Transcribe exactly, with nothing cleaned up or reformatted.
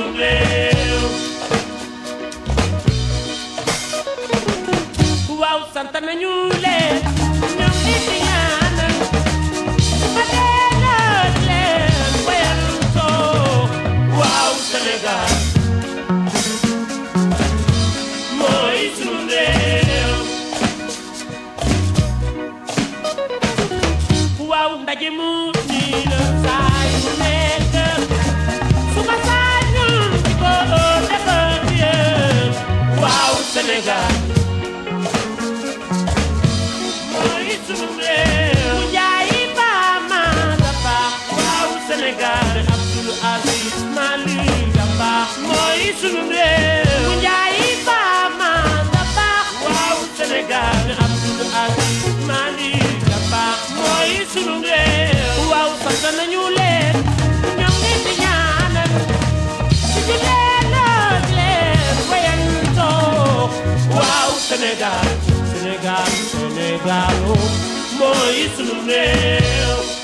sunu réew waaw sant nañu leen ñoom nit yi ñaanal ma delloo leen wayantoo waaw Sénégal mooy sunu réew waaw ndaje mu nii la saa yu nekk su ma sañul di ko defar yéen waaw Sénégal mooy sunu réew mu jaayi ba ma dafa waaw Sénégal Abdoul Aziz Malick Dabakh mooy sunu réew mu jaayi ba ma dafa waaw Sénégal Abdoul Aziz Malick Dabakh mooy sunu réew waaw sant nañu leen ñoom nit di ñaanal si ju leen ak leen wayantoo waaw Sénégal Sénégal Sénégal mooy sunu réew